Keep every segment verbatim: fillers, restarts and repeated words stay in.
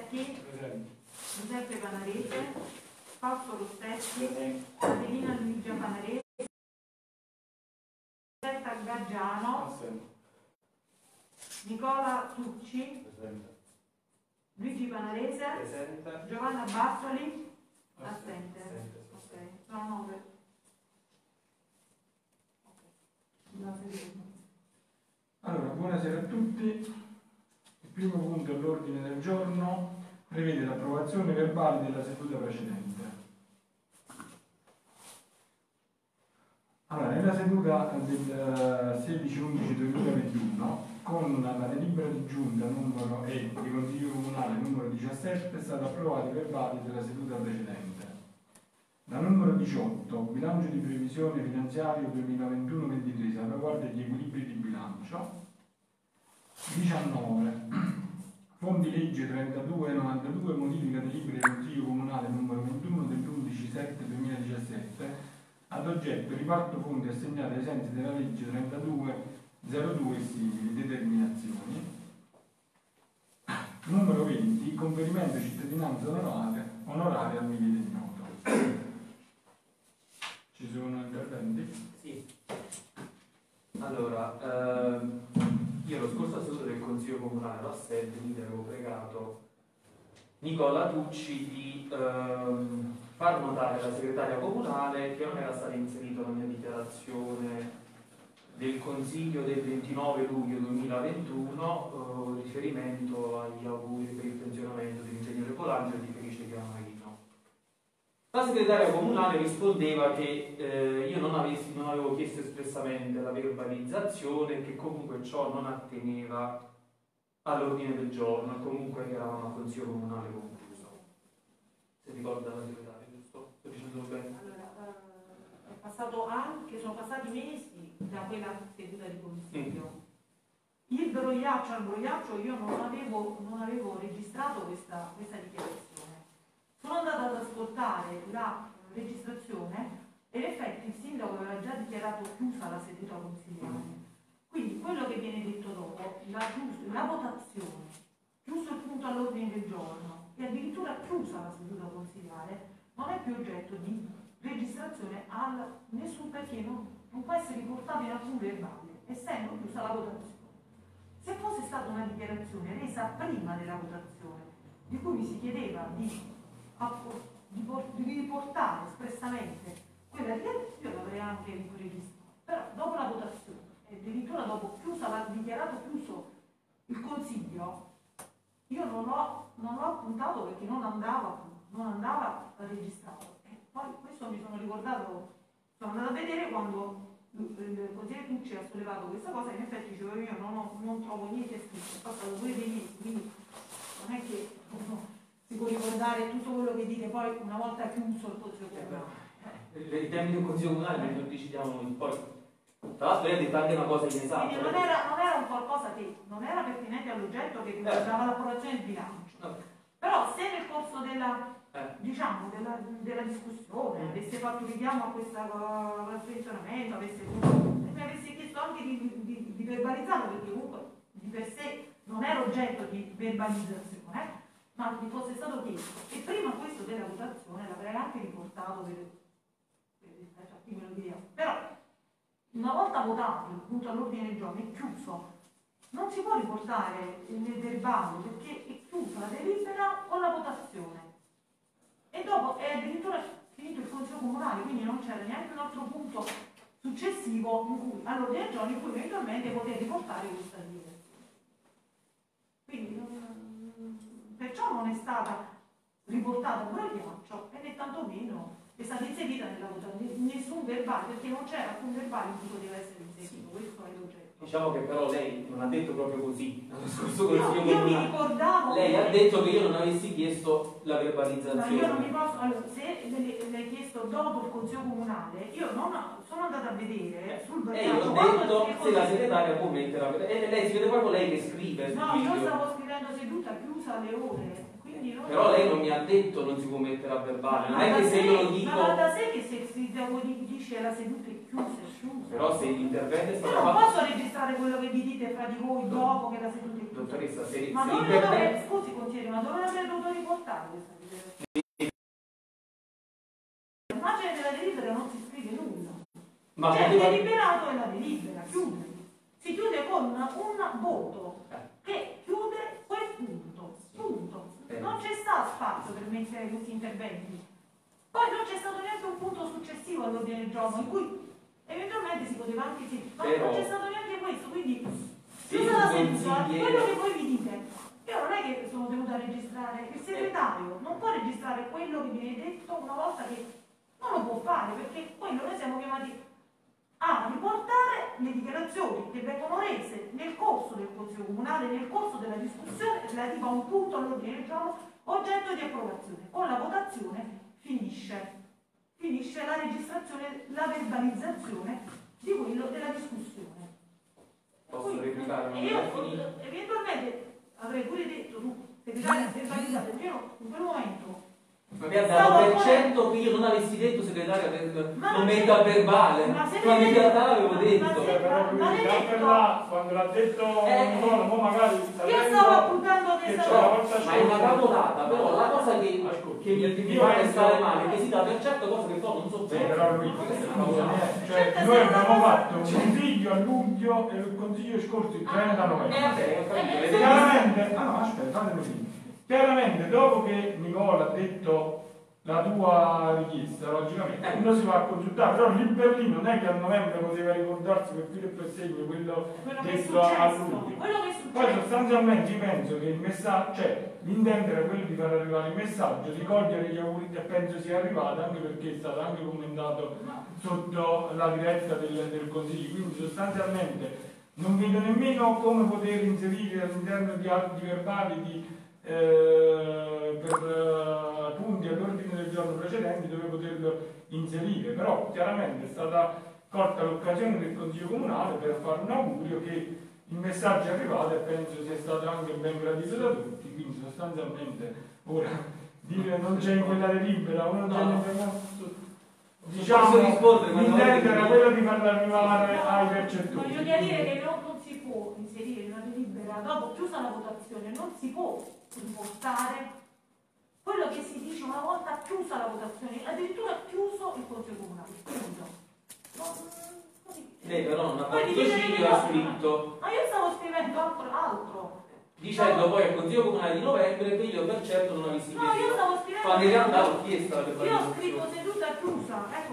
Secchi, Giuseppe Panarese, Fausto Rossetti, Adelina Luigia Panarese, Roberta Gaggiano, Nicola Tucci, Luigi Panarese, Giovanna Bassoli, assente. Ok, sono nove. Allora, buonasera a tutti. Il primo punto all'ordine del giorno prevede l'approvazione verbale della seduta precedente. Allora, nella seduta del sedici undici duemilaventuno, con la delibera di giunta numero E di Consiglio Comunale numero diciassette, è stato approvato i verbali della seduta precedente. La numero diciotto, bilancio di previsione finanziario duemilaventuno ventitré, salvaguardia gli equilibri di bilancio. diciannove, fondi legge trentadue novantadue, modifica delibera del Consiglio Comunale numero ventuno dell'undici sette duemiladiciassette, ad oggetto riparto fondi assegnati ai sensi della legge trentadue zero due e simili determinazioni. Numero venti, conferimento cittadinanza onoraria, onoraria al Milite Ignoto. Ci sono interventi? Sì. Allora, ehm, io lo scorso seduta del Consiglio Comunale ero assente, quindi avevo pregato Nicola Tucci di ehm, far notare alla segretaria comunale che non era stata inserita la mia dichiarazione del Consiglio del ventinove luglio duemilaventuno, eh, riferimento agli auguri per il pensionamento dell'ingegnere Colangelo e di Felice Chiamarino. La segretaria comunale rispondeva che eh, io non, avessi, non avevo chiesto espressamente la verbalizzazione e che comunque ciò non atteneva all'ordine del giorno e comunque eravamo a Consiglio Comunale concluso. Se ricorda la segretaria, giusto? Sto dicendo bene? Allora, eh, è passato anche, sono passati mesi da quella seduta di consiglio. Mm. Il brogliaccio al brogliaccio io non avevo, non avevo registrato questa, questa dichiarazione. Sono andata ad ascoltare la registrazione e in effetti il sindaco aveva già dichiarato chiusa la seduta consigliare. Quindi quello che viene detto dopo, la, la votazione, chiuso il punto all'ordine del giorno e addirittura chiusa la seduta consigliare, non è più oggetto di registrazione al nessun, perché non, non può essere riportato in alcun verbale, essendo chiusa la votazione. Se fosse stata una dichiarazione resa prima della votazione, di cui mi si chiedeva di di riportare espressamente quella dichiarazione, io l'avrei anche registrato, però dopo la votazione e addirittura dopo chiusa, l'ha dichiarato chiuso il consiglio, io non l'ho non l'ho appuntato perché non andava non andava registrato. E poi questo mi sono ricordato, sono andata a vedere quando il consigliere Tucci ha sollevato questa cosa, in effetti dicevo io non, ho, non trovo niente scritto, è passato pure dei mesi, quindi non è che no, si può ricordare tutto quello che dite poi una volta chiuso il Consiglio Comunale. I temi del Consiglio Comunale noi non decidiamo noi, poi tra l'altro io ho detto anche una cosa inesatta. Quindi non era, non era un qualcosa che non era pertinente all'oggetto che riguardava eh. l'approvazione del bilancio. Okay. Però se nel corso della, eh. diciamo, della, della discussione mm. avesse fatto richiamo a questo pensionamento, avesse, mi avesse chiesto anche di, di, di verbalizzarlo, perché comunque di per sé non era oggetto di verbalizzazione, eh? Ma mi fosse stato chiesto e prima questo della votazione l'avrei anche riportato per, per il quello che diremo. Però una volta votato il punto all'ordine del giorno è chiuso, non si può riportare nel verbale perché è chiusa la delibera con la votazione e dopo è addirittura finito il Consiglio Comunale, quindi non c'era neanche un altro punto successivo in cui all'ordine del giorno in cui eventualmente poter riportare questa deliberazione. Quindi non perciò non è stata riportata un brogliaccio e né tantomeno è stata inserita nella votazione nessun verbale, perché non c'era alcun verbale in cui poteva essere inserito, questo è l'oggetto. Diciamo che però lei non ha detto proprio così, l'anno scorso no, io mi ricordavo lei ha detto che io non avessi chiesto la verbalizzazione. No, io non mi posso, allora, se le, le hai chiesto dopo il Consiglio Comunale, io non ho, sono andata a vedere sul brogliaccio. E io ho detto se la segretaria può mettere la e lei si vede proprio lei che scrive. No, io stavo scrivendo seduta chiusa alle ore. Però lei non mi ha detto non si può mettere a verbale, non è che se io lo dico... Ma da sé che se si dice finisce, la seduta è chiusa, è chiusa. Però se l'intervento è Io stato non fatto... posso registrare quello che vi dite fra di voi dopo che la seduta è chiusa. Dottoressa, se, Ma se dove l'intervento... dovrei, scusi consigliere, ma dove avrei dovuto riportare questa delibera? L'immagine della delibera non si scrive nulla. Ma Cioè, poteva... il deliberato è la delibera, chiude. Si chiude con un voto che chiude quel punto. Punto. Non c'è stato spazio per mettere questi interventi. Poi non c'è stato neanche un punto successivo all'ordine del giorno in cui eventualmente si poteva anche sì, ma Però, non c'è stato neanche questo, quindi se chiusa la il seduta, consigliere- quello che voi mi dite. Io non è che sono tenuta a registrare, il segretario non può registrare quello che viene detto una volta che non lo può fare, perché quello noi siamo chiamati a riportare le dichiarazioni che vengono rese nel corso del Consiglio Comunale, nel corso della discussione relativa a un punto all'ordine del giorno oggetto di approvazione. Con la votazione finisce, finisce la registrazione, la verbalizzazione di quello della discussione. Posso replicare? E io eventualmente avrei pure detto tu, segretario, verbalizzato, io in quel momento Ma mi ha dato per certo che io non avessi detto segretaria per non metto a verbale, quando in realtà l'avevo detto. Cioè, però lui da per là, quando l'ha detto Eh. Nicola, poi magari io stavo appuntando che questa c'è la cosa. volta Ma è una scelta. cavolata, però la cosa che, Ascolta, che mi, mi io fa penso- stare male è che si dà per certo cose che poi non so Sì, bene. però lui, Questa è una cavolata. cioè, noi abbiamo fatto un consiglio a luglio e il consiglio scorso il trenta Eh novembre. vabbè, ho capito, vedete? Chiaramente, ah no, aspetta, fatemi finire. Chiaramente, dopo che Nicola ha detto la tua richiesta, logicamente, uno si va a consultare, però lì per lì non è che a novembre poteva ricordarsi per filo e per segno quello Quello che è detto a successo, luglio. quello che è Poi successo. sostanzialmente io penso che il messaggio, cioè l'intento era quello di far arrivare il messaggio, di cogliere gli auguri e penso sia arrivato anche perché è stato anche commentato sotto la diretta del, del Consiglio, quindi sostanzialmente non vedo nemmeno come poter inserire all'interno di atti verbali di, eh, per eh, punti all'ordine del giorno precedenti dove poterlo inserire, però chiaramente è stata colta l'occasione del Consiglio Comunale per fare un augurio che il messaggio è arrivato e penso sia stato anche ben gradito da tutti, quindi sostanzialmente ora dire non c'è in quella delibera o non c'è in quella... Diciamo, l'intento era quello di farla arrivare ai percettori. Voglio chiarire che non, non si può inserire una delibera dopo chiusa la votazione, non si può riportare quello che si dice una volta chiusa la votazione, addirittura chiuso il Consiglio Comunale. Chiuso. Non, così. Lei però non ha Poi fatto dividere ciglio le e ha cose. scritto Ma io stavo scrivendo altro. altro. dicendo poi al Consiglio Comunale di novembre che io per certo non avessi No, io chiesto. stavo scrivendo. Quando in realtà l'ho chiesta per Io ho scritto seduta chiusa, ecco,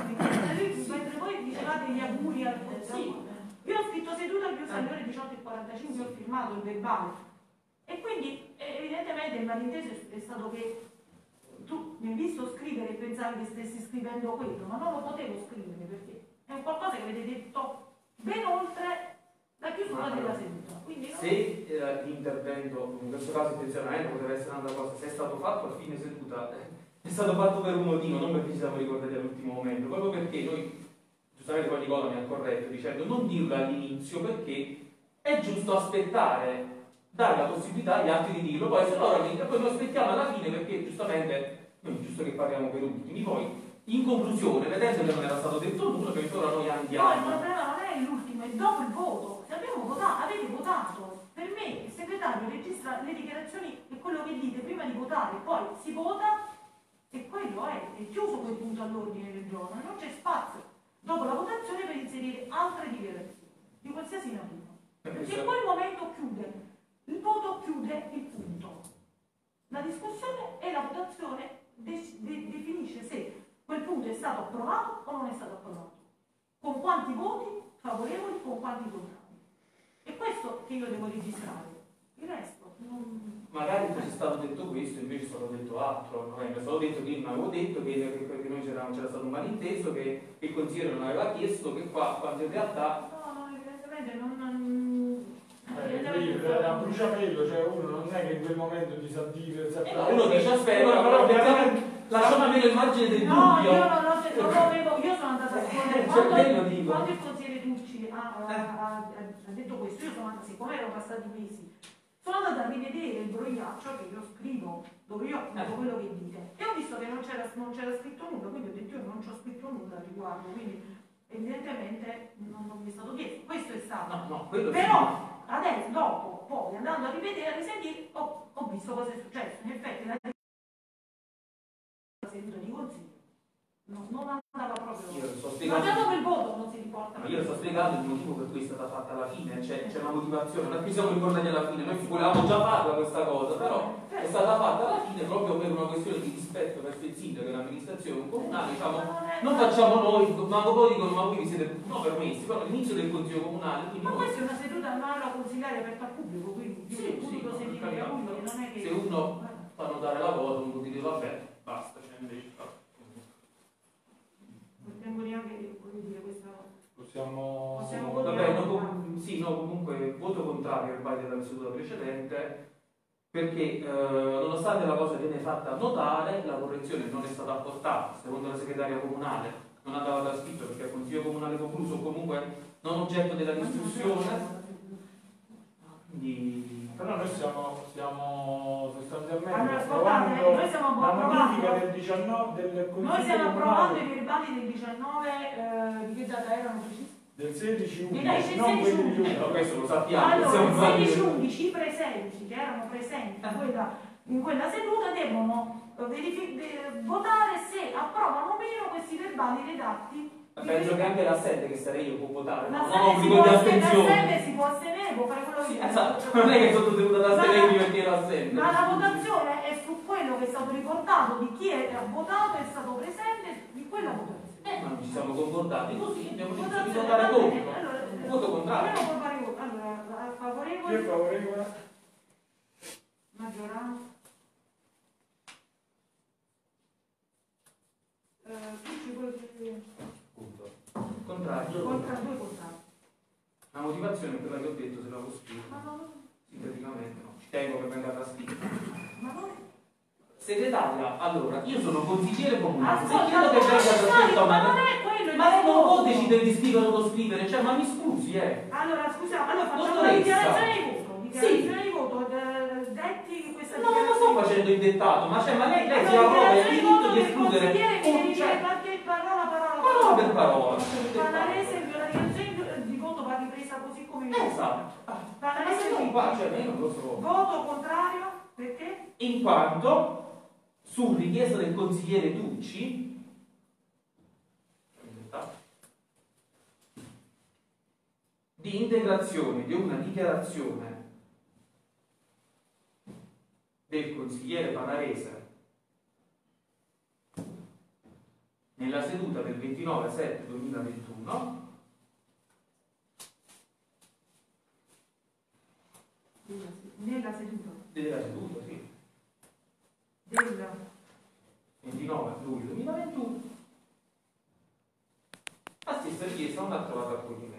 mentre voi dicevate gli auguri al Consiglio. Io ho scritto seduta chiusa alle ore diciotto e quarantacinque, ho firmato il verbale. E quindi eh, evidentemente il malinteso è stato che tu mi hai visto scrivere e pensavi che stessi scrivendo quello, ma non lo potevo scrivere perché è un qualcosa che avete detto ben oltre la chiusura della seduta. Quindi non... Se eh, l'intervento, in questo caso intenzionalmente poteva essere un'altra cosa, se è stato fatto a fine seduta, eh, è stato fatto per un motivo, non perché ci siamo ricordati all'ultimo momento, proprio perché noi, giustamente poi Nicola mi ha corretto dicendo non dirlo all'inizio perché è giusto aspettare, dare la possibilità agli altri di dirlo, poi se loro poi lo aspettiamo alla fine perché giustamente non è giusto che parliamo per ultimi, poi in conclusione, vedendo che non era stato detto nulla, che ora noi andiamo. No, il problema non è l'ultimo, è dopo il voto. Se abbiamo votato, avete votato. Per me il segretario registra le dichiarazioni e quello che dite prima di votare, poi si vota e quello è, è chiuso quel punto all'ordine del giorno, non c'è spazio dopo la votazione per inserire altre dichiarazioni di qualsiasi natura. Perché in quel momento chiude, il voto chiude il punto. La discussione e la votazione de- de- definisce se quel punto è stato approvato o non è stato approvato. Con quanti voti favorevoli, con quanti contrari. È questo che io devo registrare. Il resto non... Magari fosse stato detto questo, invece è stato detto altro. Non è stato detto che non avevo detto che, che, che noi c'era, c'era stato un malinteso, che, che il consigliere non aveva chiesto, che qua, quando in realtà. No, no, evidentemente non. non... Eh, a bruciapelo, cioè uno non è che in quel momento ti sa dire Eh, uno dice aspetta, però chiaramente lasciamo almeno il margine del no, dubbio. io non, non, non lo avevo, io sono andata a scuola Cioè, quello quando, dico. quando il consigliere Tucci ha, ha, ha, ha detto questo, io sono andata, siccome erano passati mesi, sono andata a rivedere il brogliaccio che io scrivo, dove io appunto quello che dite, e ho visto che non c'era, non c'era scritto nulla, quindi ho detto io non c'ho scritto nulla riguardo. riguardo, quindi evidentemente non, non mi è stato chiesto, questo è stato. No, no, quello Però adesso, dopo, poi andando a rivedere, a risentire, ho, ho visto cosa è successo. In effetti la seduta di consiglio no, non andava proprio. Io sto Ma spiegando. già dopo il voto non si riporta. Ma io sto spiegando il motivo per cui è stata fatta alla fine, c'è, c'è una motivazione, non è che siamo ricordati alla fine, noi volevamo già farla questa cosa, però è stata fatta alla fine proprio per una questione di rispetto verso il sindaco e l'amministrazione comunale, diciamo, non facciamo noi, ma poi dicono ma voi vi siete non permessi, però all'inizio del consiglio comunale, quindi Ma noi, questa è una seduta un'aula consigliare aperta al pubblico, quindi sì, sì, pubblico no, sentire capiamo, pubblico, non è che. se uno fa notare la cosa, uno può dire vabbè, basta, c'è invece. Non tengo neanche voglio dire questa. Possiamo... Possiamo Vabbè, no, com- sì, no, comunque voto contrario al vaglio della seduta precedente perché eh, nonostante la cosa viene fatta notare, la correzione non è stata apportata, secondo la segretaria comunale, non andava trascritto perché è consiglio comunale concluso, comunque non oggetto della discussione. Quindi... Però noi stiamo, stiamo sostanzialmente Allora, ascoltate, approvando noi stiamo la approvando- modifica del diciannove del Consiglio Noi stiamo Comunale approvando i verbali del diciannove, eh, di che data erano precisi? del sedici Mi dai undici, non quelli di Però Luca. questo lo sappiamo. Allora, siamo i fatti- sedici undici presenti, che erano presenti in quella, in quella seduta, devono eh, verifi- de- votare se approvano o meno questi verbali redatti. Penso che anche l'assente che sarei io può votare, non ho L'assente si obbligo può di astenere, astensione. l'assente si può astenere, può fare quello che Sì, vuole. esatto, non è che sono tenuto ad astenermi perché ero assente. Ma la votazione è su quello che è stato riportato, di chi è votato, è stato presente, di quella votazione. Eh, ma non ci siamo concordati così, abbiamo deciso di Votazione, votare va contro. bene, allora, Voto contrario. almeno può fare voto. Allora, a Chi è favorevole, favorevole? maggioranza. Eh, qui ci vuole Punto. Contrario. contra due contrari. La motivazione è quella che ho detto, se l'avevo scritta. Ma non, Sinteticamente, no. Ci tengo che venga trascritta. ma non Segretaria, allora, io sono consigliere comunale. Se ascolta, chiedo che venga trascritta, ma ma, non è quello il ma lei non può discorso. decidere di scrivere o non scrivere, cioè, ma mi scusi, eh. Allora, scusiamo, allora facciamo Dottoressa. la dichiarazione di voto. Dichiarazione di voto, eh, detti questa No, non sto facendo il dettato, ma, cioè, ma lei, lei si Allora, approva il dichiarazione di diritto voto di del escludere. consigliere mi devi Cioè, dire qualche parola, parola, parola per parola. Panarese, la dichiarazione di voto va ripresa così come viene. Esatto. Ma Panarese, se non qua, cioè, io non lo so. voto contrario, perché? In quanto, su richiesta del consigliere Tucci, di integrazione di una dichiarazione del consigliere Panarese nella seduta del ventinove sette duemilaventuno, Nella seduta della seduta, sì, del ventinove luglio duemilaventuno, la stessa richiesta non ha trovato accoglimento.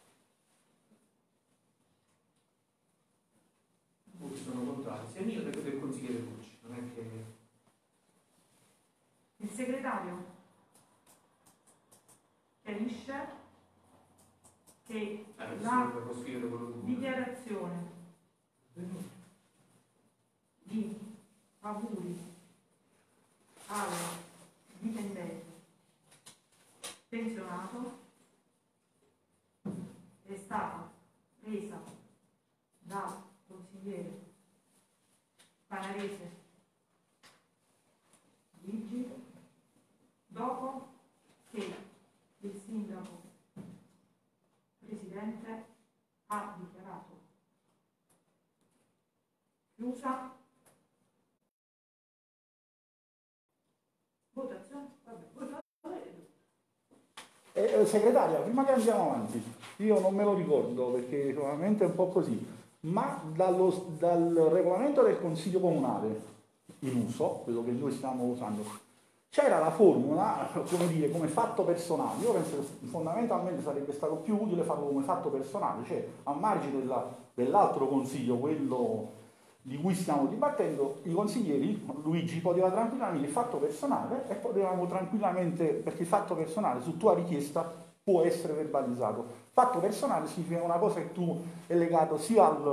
Voti sono contrari, sia mio che del consigliere Tucci, non è che... il segretario chiarisce che Eh, la sì, devo scrivere quello che dichiarazione di auguri al dipendente pensionato è stata presa dal consigliere Panarese Luigi dopo che il sindaco presidente ha dichiarato chiusa votazione, vabbè, votazione. Eh, segretaria, prima che andiamo avanti, io non me lo ricordo perché solamente è un po' così, ma dallo, dal regolamento del Consiglio Comunale in uso, quello che noi stiamo usando, c'era la formula, come dire, come fatto personale. Io penso che fondamentalmente sarebbe stato più utile farlo come fatto personale, cioè a margine della, dell'altro consiglio, quello di cui stiamo dibattendo, i consiglieri, Luigi poteva tranquillamente il fatto personale e potevamo tranquillamente, perché il fatto personale su tua richiesta può essere verbalizzato. Fatto personale significa una cosa che tu è legato sia al,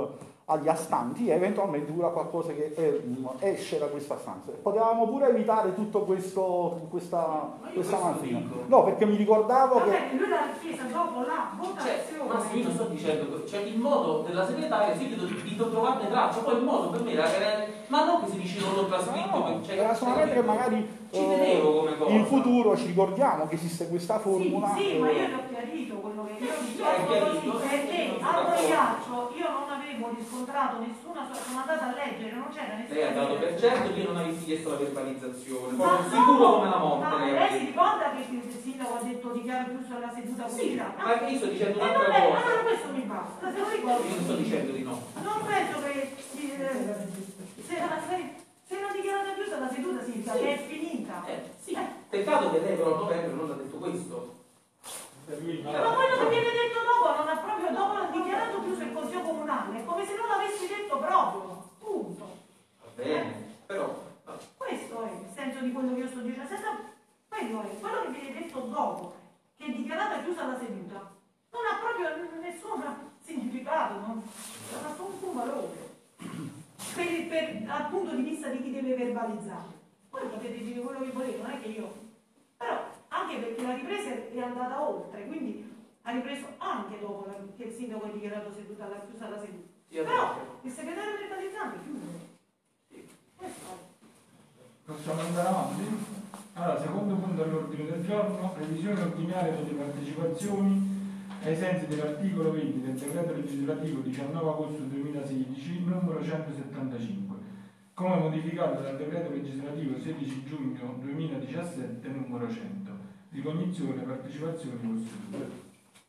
agli astanti e eventualmente pure a qualcosa che eh, esce da questa stanza. Potevamo pure evitare tutto questo, questa, questa mattina. No, perché mi ricordavo vabbè, che... lui l'ha chiesa dopo la votazione. Cioè, ma io non sto dicendo, cioè il modo della segretaria, sì, di, di trovarne traccia, poi il modo per me era, era ma non che si dice non l'ho trascritto, No, cioè, era solamente che magari ci vedevo come cosa. in futuro ci ricordiamo che esiste questa formula. Sì, sì, eh, ma io l'ho chiarito quello che io Sì, dicevo è chiarito, così, perché sì, al sì, Rogliaccio io non avevo riscontrato nessuna, sono andata a leggere, non c'era nessuna. Lei ha dato per certo che io non avessi chiesto la verbalizzazione, poi Ma sono sicuro no, come la morte. ma lei lei ha si detto. ricorda che il sindaco ha detto dichiaro chiuso la seduta Sì, così? ma io sto dicendo E un'altra vabbè, cosa. allora questo mi basta, se lo ricordo. Io non sto dicendo di no. Non penso che eh, se, se, se non dichiarata chiusa la seduta significa Sì. che è finita. Eh, sì. Peccato che lei però a novembre non ha detto questo. Per lui, Ma quello che viene detto dopo non ha proprio dopo l'ha dichiarato chiuso il consiglio comunale, è come se non l'avessi detto proprio. Punto. Va bene, però. Questo è il senso di quello che io sto dicendo. Senza, quello è quello che viene detto dopo, che è dichiarata chiusa la seduta. Non ha proprio nessun significato, non ha nessun valore. Per, per, dal punto di vista di chi deve verbalizzare. Poi potete dire quello che volete, non è che io. Però anche perché la ripresa è andata oltre, quindi ha ripreso anche dopo la, che il sindaco ha dichiarato seduta la chiusa la seduta. Sì, Però il segretario verbalizzante chiude. sì. Questo è. Possiamo andare avanti? Allora, secondo punto all'ordine del giorno, revisione ordinaria delle partecipazioni ai sensi dell'articolo venti del decreto legislativo diciannove agosto duemilasedici numero centosettantacinque, come modificato dal decreto legislativo sedici giugno duemiladiciassette numero cento, ricognizione, partecipazioni costituite.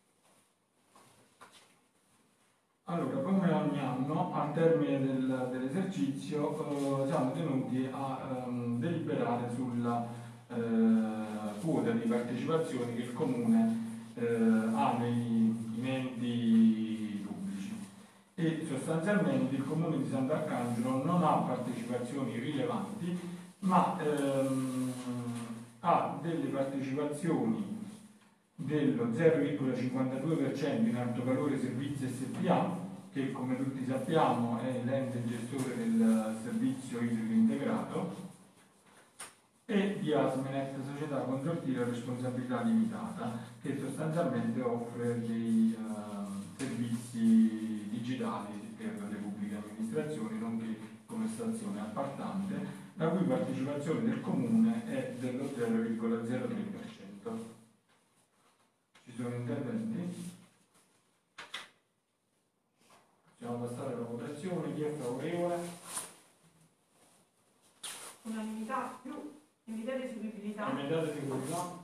Allora, come ogni anno, al termine del, dell'esercizio, eh, siamo tenuti a ehm, deliberare sulla eh, quota di partecipazioni che il Comune eh, ha nei enti pubblici. E sostanzialmente il Comune di Sant'Arcangelo non ha partecipazioni rilevanti, ma ehm, ha delle partecipazioni dello zero virgola cinquantadue per cento in alto valore servizi S P A, che come tutti sappiamo è l'ente gestore del servizio idrico integrato, e di Asmenet, società consortile a responsabilità limitata, che sostanzialmente offre dei uh, servizi digitali per le pubbliche amministrazioni, nonché come stazione appaltante, la cui partecipazione del Comune è dello zero virgola zero tre per cento. Ci sono interventi? Possiamo passare alla votazione. Chi è favorevole? Unanimità più immediata eseguibilità. Immediata eseguibilità.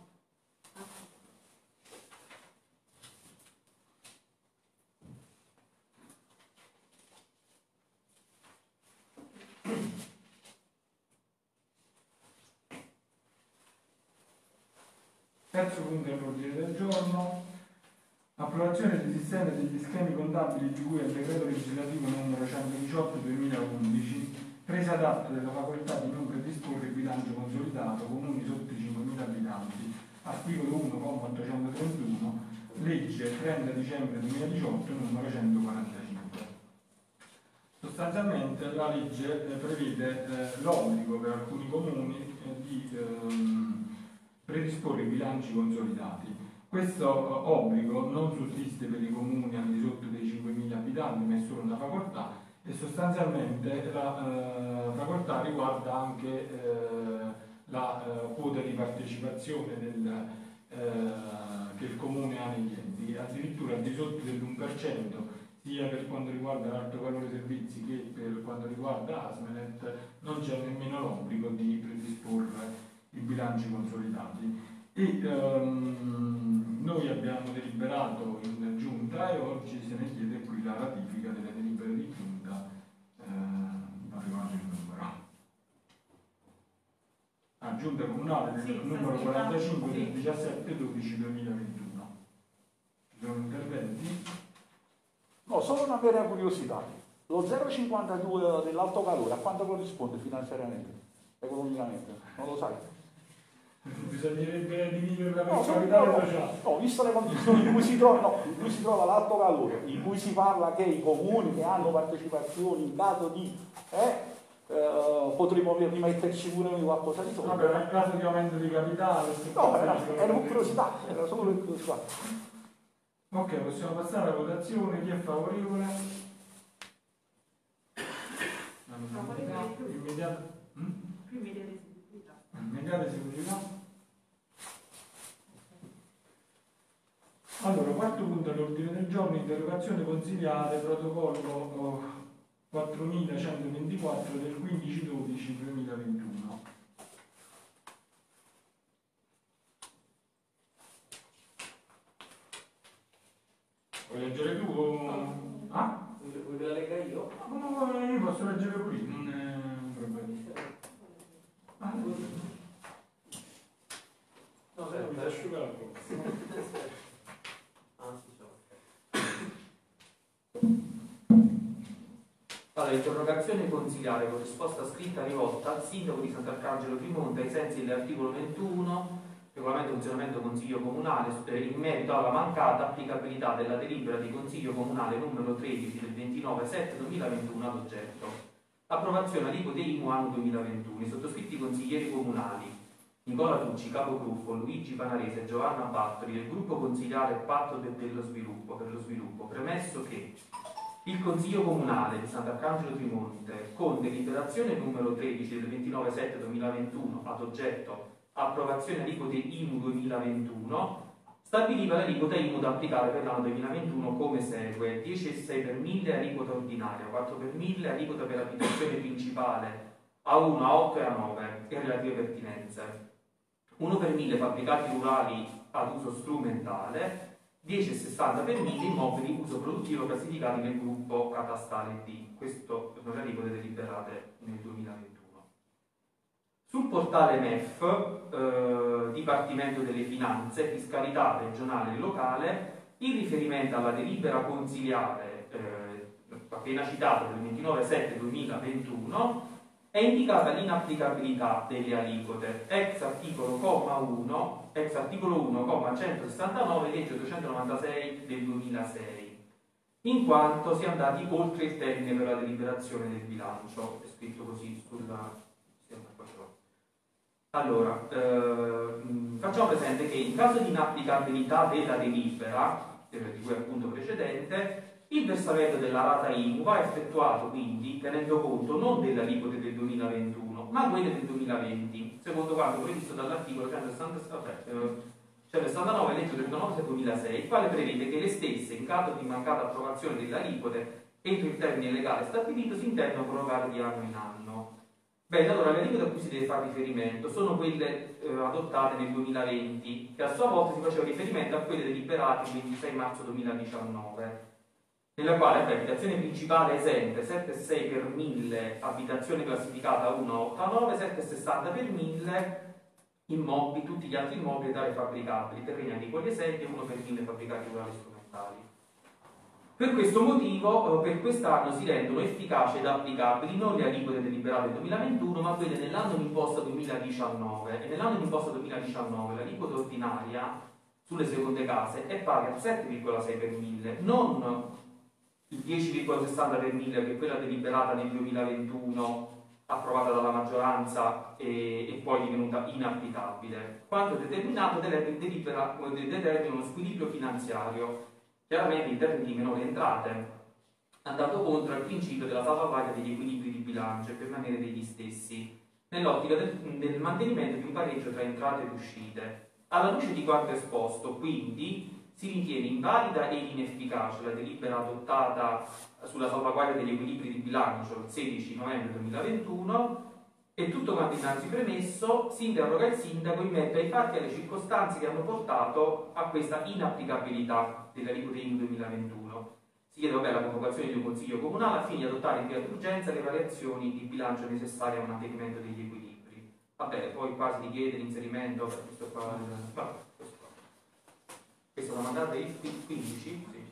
Terzo punto all'ordine del giorno, approvazione del sistema degli schemi contabili di cui al decreto legislativo numero centodiciotto duemilaundici, presa d'atto della facoltà di non predisporre bilancio consolidato comuni sotto i cinquemila abitanti, articolo uno, comma ottocentotrentuno, legge trenta dicembre duemiladiciotto numero centoquarantacinque. Sostanzialmente la legge eh, prevede eh, l'obbligo per alcuni comuni eh, di ehm, predisporre i bilanci consolidati. Questo uh, obbligo non sussiste per i comuni al di sotto dei cinquemila abitanti, ma è solo una facoltà, e sostanzialmente la uh, facoltà riguarda anche uh, la uh, quota di partecipazione del, uh, che il comune ha negli enti, addirittura al di sotto dell'uno per cento, sia per quanto riguarda l'alto valore servizi che per quanto riguarda Asmenet, non c'è nemmeno l'obbligo di predisporre i bilanci consolidati. E um, noi abbiamo deliberato in giunta e oggi se ne chiede qui la ratifica delle delibere di giunta, eh, arrivato il numero. Ah, giunta comunale del Sì, numero quarantacinque del sì. diciassette dodici duemilaventuno. Ci sono interventi? No, solo una vera curiosità. Lo zero virgola cinquantadue dell'alto calore a quanto corrisponde finanziariamente, economicamente? Non lo sai? Bisognerebbe dividerla per No, condizioni, capitale no, sociale. no, visto le condizioni in cui si trova, no, in cui si trova l'alto calore, in cui si parla che i comuni che hanno partecipazioni in caso di eh, eh, potremmo rimetterci pure noi qualcosa di sopra. Vabbè, nel caso di aumento di capitale, No, era, era una curiosità, era solo per curiosità. ok, possiamo passare alla votazione. Chi è favorevole? Immediata, mm? Più immediata esigibilità. Immediata esecutività. Allora, quarto punto all'ordine del giorno, interrogazione consiliare, protocollo quattromilacentoventiquattro del quindici dodici duemilaventuno. Vuoi leggere tu? O... Ah? Vuoi che la legga io? No, no, io posso leggere pure io, non è un problema. Ah, no, mi fa asciugare la bocca. Ah, sì, allora, interrogazione consiliare con risposta scritta rivolta al sindaco di Sant'Arcangelo Piemonte ai sensi dell'articolo ventuno regolamento di funzionamento consiglio comunale in merito alla mancata applicabilità della delibera di consiglio comunale numero tredici del ventinove sette duemilaventuno ad oggetto approvazione aliquote I M U anno duemilaventuno. I sottoscritti consiglieri comunali Nicola Tucci, capogruppo, Luigi Panarese e Giovanna Battori del gruppo consigliare Patto de- dello Sviluppo per lo Sviluppo, premesso che il Consiglio Comunale di Sant'Arcangelo Piemonte, con deliberazione numero tredici del ventinove sette duemilaventuno ad oggetto approvazione aliquote I M U duemilaventuno, stabiliva l'aliquota I M U da applicare per l'anno duemilaventuno come segue: dieci virgola sei per mille aliquota ordinaria, quattro per mille aliquota per abitazione principale A uno, A otto e A nove e relative pertinenze, uno per mille fabbricati rurali ad uso strumentale, dieci virgola sessanta per mille immobili uso produttivo classificati nel gruppo catastale D. Questo sono le aliquote deliberate nel duemilaventuno. Sul portale M E F, eh, Dipartimento delle Finanze, Fiscalità regionale e locale, in riferimento alla delibera consiliare eh, appena citata del ventinove sette duemilaventuno, è indicata l'inapplicabilità delle aliquote ex articolo comma uno, ex articolo uno, comma centosessantanove, legge duecentonovantasei del duemilasei, in quanto si è andati oltre il termine per la deliberazione del bilancio. È scritto così sulla... Allora, eh, facciamo presente che in caso di inapplicabilità della delibera, eh, di cui appunto precedente, il versamento della rata I M U va effettuato quindi tenendo conto non delle aliquote del duemilaventuno, ma quelle del duemilaventi, secondo quanto previsto dall'articolo centosessantanove legge trentanove del duemilasei, il quale prevede che le stesse, in caso di mancata approvazione delle aliquote entro il termine legale stabilito, si intendono prorogare di anno in anno. Bene, allora le aliquote a cui si deve fare riferimento sono quelle eh, adottate nel duemilaventi, che a sua volta si faceva riferimento a quelle deliberate il ventisei marzo duemiladiciannove, nella quale per abitazione principale esente sette virgola sei per mille, abitazione classificata uno otto a nove, sette virgola sessanta per mille immobili, tutti gli altri immobili ed aree fabbricabili, terreni agricoli esenti e uno per mille fabbricati rurali strumentali. Per questo motivo, per quest'anno si rendono efficaci ed applicabili non le aliquote deliberate del duemilaventuno, ma quelle nell'anno d'imposta duemiladiciannove. E nell'anno d'imposta duemiladiciannove l'aliquota ordinaria sulle seconde case è pari al sette virgola sei per mille, non il dieci virgola sessanta per mille che è quella deliberata nel duemilaventuno, approvata dalla maggioranza e, e poi divenuta inapplicabile. Quanto determinato determina uno squilibrio finanziario, chiaramente in termini di minori entrate, andando contro il principio della salvaguardia degli equilibri di bilancio e permanere degli stessi, nell'ottica del, del mantenimento di un pareggio tra entrate ed uscite. Alla luce di quanto esposto, quindi, si ritiene invalida ed inefficace la delibera adottata sulla salvaguardia degli equilibri di bilancio il sedici novembre duemilaventuno e tutto quanto innanzi premesso si interroga il sindaco in merito ai fatti e alle circostanze che hanno portato a questa inapplicabilità delle aliquote I M U duemilaventuno. Si chiede vabbè, la convocazione di un consiglio comunale al fine di adottare in via d'urgenza le variazioni di bilancio necessarie al mantenimento degli equilibri. Vabbè, poi qua si richiede l'inserimento per questo qua. Vabbè, questo qua. Questa è una mandata il quindici? Sì.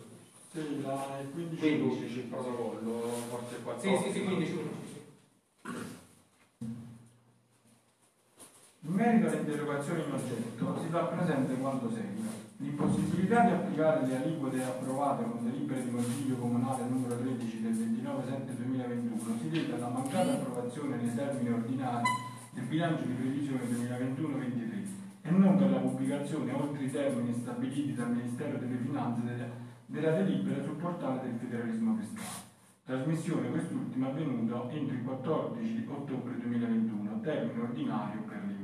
Sì, la, il quindici dodici il protocollo, forse il quattordici. Sì, sì, sì, quindici undici. In merito alle interrogazioni in oggetto, si si fa presente quanto segue. L'impossibilità di applicare le aliquote approvate con delibera di Consiglio Comunale numero tredici del ventinove settembre duemilaventuno si deve alla mancata approvazione nei termini ordinari del bilancio di previsione duemilaventuno ventitré e non per la pubblicazione oltre i termini stabiliti dal Ministero delle Finanze della, della delibera sul portale del federalismo fiscale. Trasmissione quest'ultima avvenuta entro il quattordici ottobre duemilaventuno, termine ordinario per l'invio.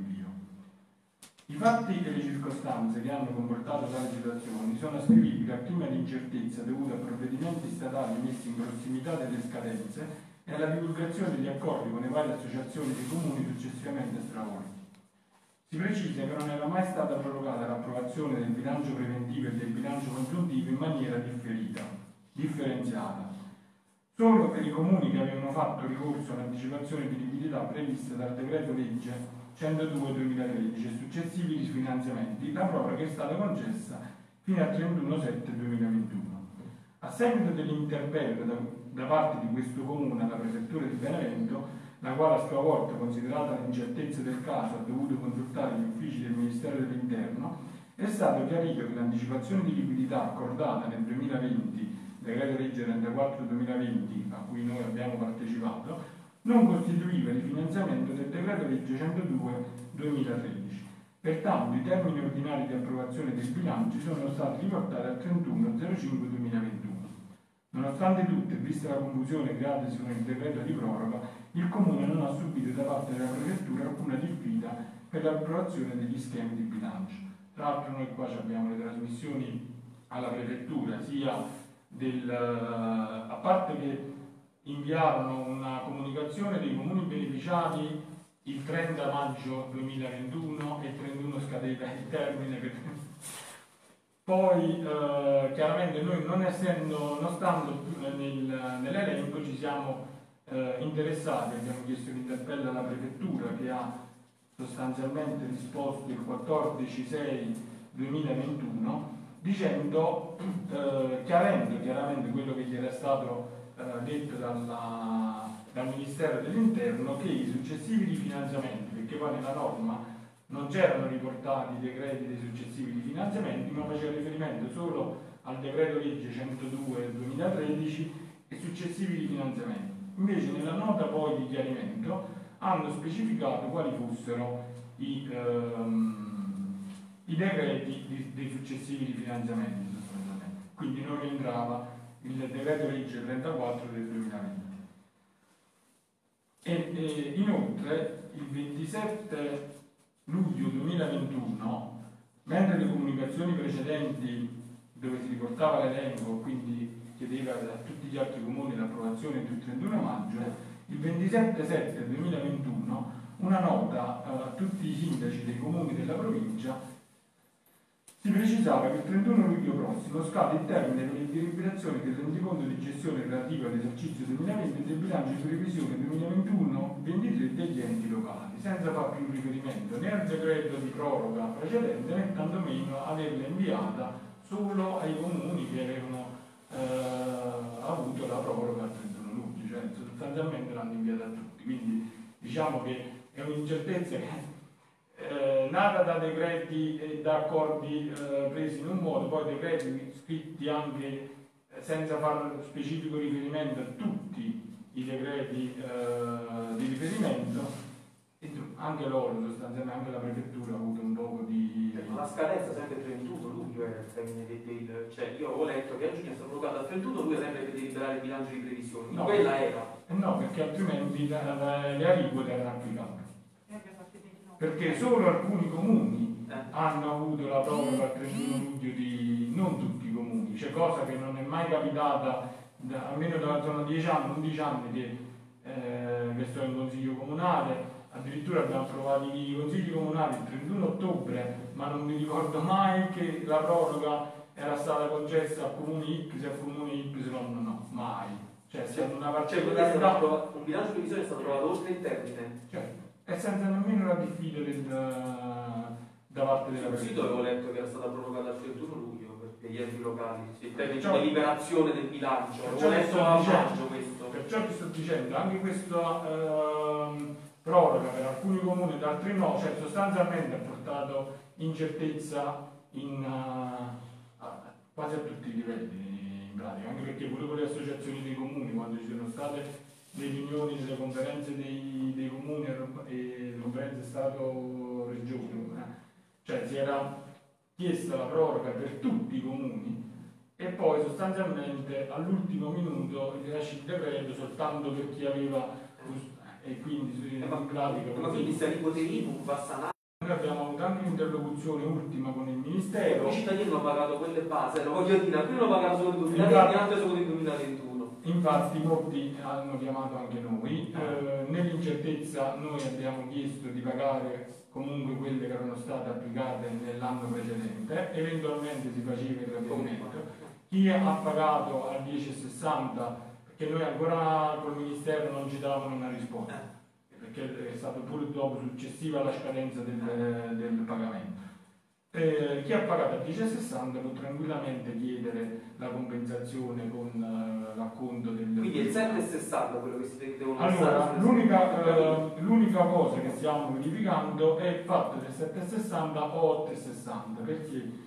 I fatti e le circostanze che hanno comportato tali situazioni sono ascrivibili al clima di incertezza dovuto a provvedimenti statali messi in prossimità delle scadenze e alla divulgazione degli accordi con le varie associazioni dei comuni successivamente stravolti. Si precisa che non era mai stata prorogata l'approvazione del bilancio preventivo e del bilancio congiuntivo in maniera differita, differenziata, solo per i comuni che avevano fatto ricorso all'anticipazione di liquidità prevista dal decreto legge centodue duemilatredici e successivi rifinanziamenti. La proroga è stata concessa fino al trentuno settembre duemilaventuno. A seguito dell'interpello da, da parte di questo comune alla prefettura di Benevento, la quale a sua volta, considerata l'incertezza del caso, ha dovuto consultare gli uffici del Ministero dell'Interno, è stato chiarito che l'anticipazione di liquidità accordata nel duemilaventi, decreto legge trentaquattro duemilaventi, a cui noi abbiamo partecipato, non costituiva il finanziamento del decreto legge centodue duemilatredici. Pertanto i termini ordinari di approvazione dei bilanci sono stati riportati al trentuno cinque duemilaventuno. Nonostante tutto, e vista la confusione creatasi con il decreto di proroga, il Comune non ha subito da parte della Prefettura alcuna diffida per l'approvazione degli schemi di bilancio. Tra l'altro noi qua abbiamo le trasmissioni alla Prefettura, sia del, a parte che inviarono una comunicazione dei comuni beneficiari il trenta maggio duemilaventuno e il trentuno scadeva il termine per... Poi eh, chiaramente noi non essendo, non stando nel, nell'elenco ci siamo eh, interessati, abbiamo chiesto l'interpello alla Prefettura che ha sostanzialmente risposto il quattordici sei duemilaventuno dicendo, eh, chiarendo chiaramente quello che gli era stato eh, detto dalla, dal Ministero dell'Interno, che i successivi rifinanziamenti, perché poi nella norma non c'erano riportati i decreti dei successivi rifinanziamenti, ma faceva riferimento solo al decreto legge centodue duemilatredici e successivi rifinanziamenti. Invece nella nota poi di chiarimento hanno specificato quali fossero i, ehm, i decreti di, dei successivi rifinanziamenti sostanzialmente. Quindi non rientrava il decreto legge trentaquattro del duemilaventi. E, e inoltre il ventisette luglio duemilaventuno, mentre le comunicazioni precedenti dove si riportava l'elenco, quindi chiedeva a tutti gli altri comuni l'approvazione entro il trentuno maggio, il ventisette settembre duemilaventuno una nota eh, a tutti i sindaci dei comuni della provincia si precisava che il trentuno luglio prossimo scade il termine per le deliberazioni del rendiconto di gestione relativa all'esercizio duemilaventi e del bilancio di previsione duemilaventuno ventitré degli enti locali, senza far più riferimento né al decreto di proroga precedente né tantomeno averla inviata solo ai comuni che avevano eh, avuto la proroga al trentuno luglio, cioè sostanzialmente l'hanno inviata a tutti. Quindi diciamo che è un'incertezza che Eh, nata da decreti e da accordi eh, presi in un modo, poi decreti scritti anche eh, senza fare specifico riferimento a tutti i decreti eh, di riferimento, e anche loro sostanzialmente, anche la Prefettura ha avuto un po' di... La scadenza sempre il trentuno luglio era il termine del, del, cioè io avevo letto che a giugno è stato bloccato al trentuno luglio sempre per deliberare il bilancio di previsione, no, quella era... Eh no, perché altrimenti la, la, le aliquote erano applicate. Perché solo alcuni comuni hanno avuto la proroga al trentuno luglio di non tutti i comuni, c'è cosa che non è mai capitata da, almeno da sono dieci anni, undici anni che, eh, che sto in consiglio comunale, addirittura abbiamo approvato i consigli comunali il trentuno ottobre, ma non mi ricordo mai che la proroga era stata concessa a comuni X e a comuni Y, no, no, mai. Cioè, è stata una particolarità. Un bilancio di previsione è stato approvato oltre il termine. Certo. E senza nemmeno la diffida del, da parte della Prefettura. Sì, avevo letto che era stata prorogata al trentuno luglio per gli enti locali, il termine di Perciò- deliberazione del bilancio. Perciò Avevo ti letto sto a dicendo- maggio questo. Perciò ti sto dicendo, anche questa ehm, proroga per alcuni comuni ed altri no, cioè sostanzialmente ha portato incertezza in, uh, a- quasi a tutti i livelli in pratica, anche perché pure con le associazioni dei comuni, quando ci sono state le riunioni delle conferenze dei, dei comuni e le conferenze Stato-Regione, eh, cioè si era chiesta la proroga per tutti i comuni e poi sostanzialmente all'ultimo minuto si esce il decreto soltanto per chi aveva e quindi in pratica Ma quindi se l'ipoteca va sanata. noi abbiamo avuto anche un'interlocuzione ultima con il Ministero. I cittadini hanno pagato quelle base, lo voglio dire, alcuni hanno pagato solo il duemilaventi e altri solo il duemilaventuno. Infatti molti hanno chiamato anche noi, eh, nell'incertezza noi abbiamo chiesto di pagare comunque quelle che erano state applicate nell'anno precedente, eventualmente si faceva il ravvedimento. Chi ha pagato al dieci virgola sessanta, perché noi ancora col Ministero non ci davano una risposta, perché è stato pure dopo successiva alla scadenza del, del pagamento. Eh, chi ha pagato a dieci virgola sessanta può tranquillamente chiedere la compensazione con uh, l'acconto del... Quindi è il sette virgola sessanta quello che si devono Allora, l'unica, uh, l'unica cosa che stiamo verificando è il fatto del sette virgola sessanta o otto virgola sessanta, perché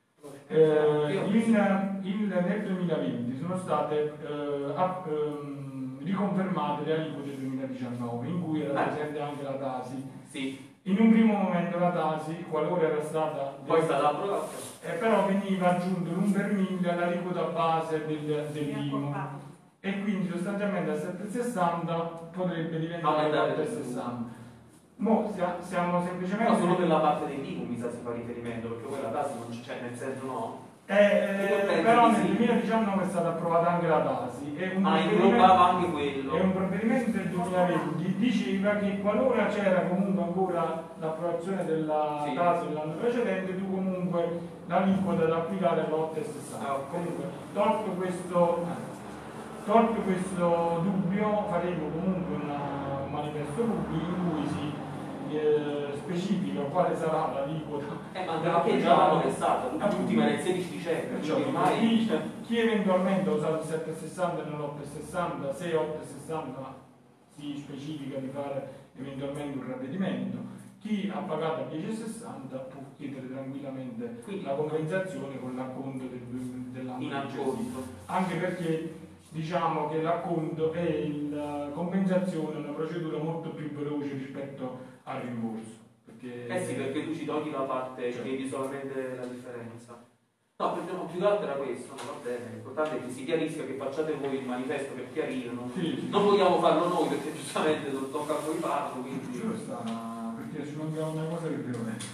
eh, in, in, nel duemilaventi sono state uh, app, um, riconfermate le aliquote duemiladiciannove, in cui era presente anche la Tasi. Sì. In un primo momento la Tasi, qualora era stata... Poi è stata approvata. Eh, però veniva aggiunto l'un per mille all'aliquota base del, dell'I M U e quindi sostanzialmente a sette virgola sessanta potrebbe diventare otto virgola sessanta. Mo siamo semplicemente... No, solo per la parte dell'I M U mi sa si fa riferimento, perché poi la Tasi non c'è, nel senso no. Eh, eh, però nel duemiladiciannove è stata approvata anche la Tasi e un, ah, inglobava anche quello. E un provvedimento del duemilaventi diceva che qualora c'era comunque ancora l'approvazione della sì. Tasi dell'anno precedente, tu comunque l'aliquota da applicare è l'otto virgola sessanta. Ah, okay. Comunque, tolto questo, tolto questo dubbio, faremo comunque una, un manifesto pubblico in cui si eh, specifica quale sarà l'aliquota. Eh, ma anche già l'hanno testata, l'ultima era il sedici dicembre, Perciò, quindi ormai... chi, chi eventualmente ha usato il sette virgola sessanta e non l'otto virgola sessanta, se otto virgola sessanta si specifica di fare eventualmente un ravvedimento, chi ha pagato a dieci virgola sessanta può chiedere tranquillamente quindi, la compensazione con l'acconto del, dell'anno in acconto. Anche perché diciamo che l'acconto e la compensazione è una procedura molto più veloce rispetto al rimborso. Perché... Eh sì, perché tu ci togli la parte certo. che vedi solamente la differenza. No, perché no, più che altro era questo, no, va bene, l'importante è che si chiarisca, che facciate voi il manifesto per chiarire, no? Sì, sì. Non vogliamo farlo noi perché giustamente non tocca a voi farlo, quindi... Ci sta, perché ci manca una cosa che devo dire.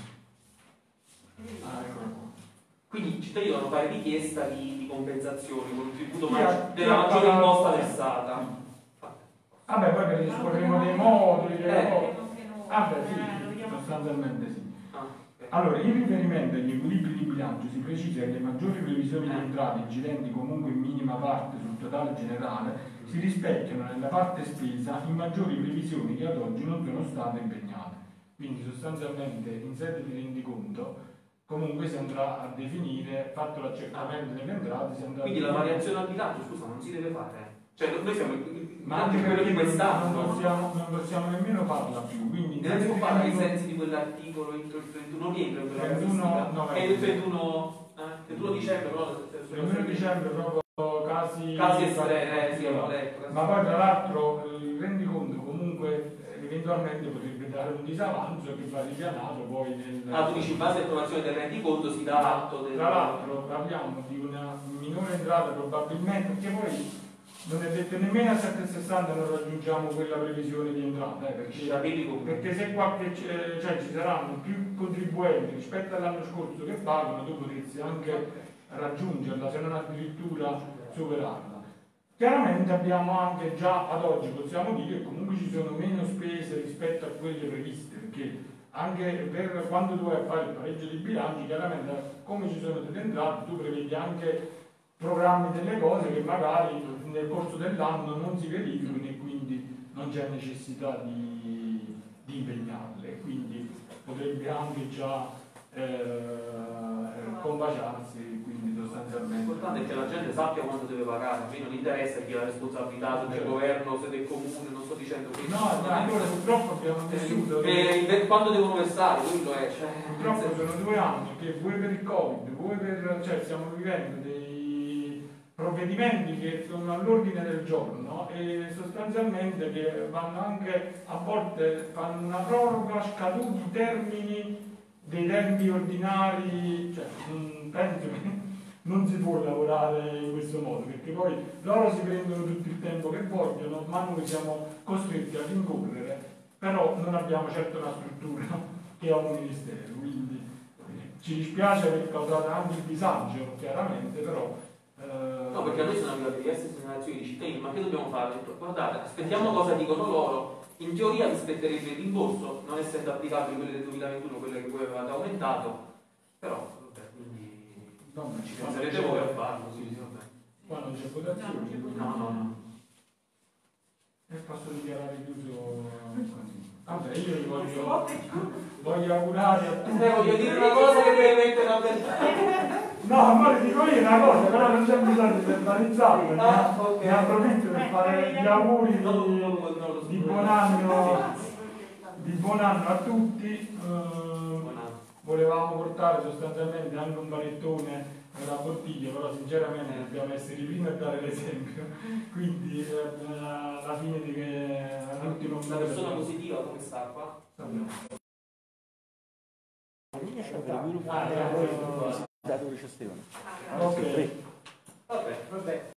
Ah, eccola qua. Quindi i cittadini devono fare richiesta di, di compensazione con un tributo Chi ha- maggiore chi della ha maggiore pagato- imposta versata. Vabbè, poi per disporremo dei moduli, delle Eh. cose. Vabbè, Eh, lo sì, vediamo. sostanzialmente sì. Ah, ok. Allora, in riferimento agli equilibri di bilancio si precisa che le maggiori previsioni di Eh. entrate incidenti comunque in minima parte sul totale generale si rispecchiano nella parte spesa in maggiori previsioni che ad oggi non sono state impegnate. Quindi sostanzialmente in sede di rendiconto comunque si andrà a definire, fatto l'accertamento delle entrate, si andrà Quindi a la definire... variazione al bilancio, scusa, non si deve fare. Cioè, noi siamo il Ma anche quello perché di quest'anno. non possiamo, non possiamo nemmeno farla più, quindi Deve si può fare ai rendiconto- sensi di quell'articolo entro il trentuno rientra in quella trentuno casistica. novembre. È il trentuno, eh, trentuno dicembre, però trentuno dicembre proprio casi, casi estremi, eh, sì, ho letto. ma poi tra l'altro il rendiconto comunque eh, eventualmente potrebbe dare un disavanzo che va ripianato poi nel... Ah, tu dici in base all'approvazione del rendiconto si dà atto del... Tra l'altro parliamo di una minore entrata probabilmente, perché poi non è detto nemmeno a sette virgola sessanta non raggiungiamo quella previsione di entrata, eh, Ci capiti perché, come? perché se qualche, cioè, ci saranno più contribuenti rispetto all'anno scorso che pagano, tu potresti anche raggiungerla, se non addirittura superarla. Chiaramente abbiamo anche già ad oggi, possiamo dire, che comunque ci sono meno spese rispetto a quelle previste, perché anche per quando tu vai a fare il pareggio di bilanci, chiaramente come ci sono delle entrate, tu prevedi anche programmi delle cose che magari nel corso dell'anno non si verificano e quindi non c'è necessità di, di impegnarle, quindi potrebbe anche già eh, combaciarsi, quindi sostanzialmente l'importante è che la gente sappia quanto deve pagare, a me non interessa chi ha la responsabilità del governo, se del comune, non sto dicendo che... No, no, allora purtroppo abbiamo vissuto... Eh, eh, quando devono versare, quello è... Cioè, Purtroppo sono due anni che vuoi per il Covid, vuoi per... cioè stiamo vivendo dei provvedimenti che sono all'ordine del giorno e sostanzialmente che vanno anche, a volte fanno una proroga, scaduti i termini dei tempi ordinari, cioè mh, penso che non si può lavorare in questo modo, perché poi loro si prendono tutto il tempo che vogliono, ma noi siamo costretti a rincorrere, però non abbiamo certo una struttura che ha un ministero, quindi eh, ci dispiace aver causato anche il disagio, chiaramente, però... Eh... No, perché a noi sono arrivate diverse segnalazioni di cittadini, ma che dobbiamo fare? Guardate, aspettiamo cosa dicono loro. In teoria vi spetterebbe il rimborso, non essendo applicabili quelle del duemilaventuno, quelle che voi avevate aumentato, però vabbè, quindi no, ci penserete voi a farlo, sì, sì, vabbè. Qua non c'è votazione. No, no, no. E posso dichiarare chiuso così. Vabbè, io vi voglio, voglio augurare a tutti. Eh, voglio dire una cosa che deve mettere a verdad. No, ma dico io una cosa, però non c'è bisogno di verbalizzarlo. Ah, ok. Ne approfitto per fare gli auguri di, di buon anno, di buon anno a tutti. Eh, volevamo portare sostanzialmente anche un panettone nella bottiglia, però sinceramente dobbiamo essere i primi a dare l'esempio. Quindi eh, alla fine di che all'ultimo una persona positiva come sta qua? Ah, ok. Vabbè, vabbè.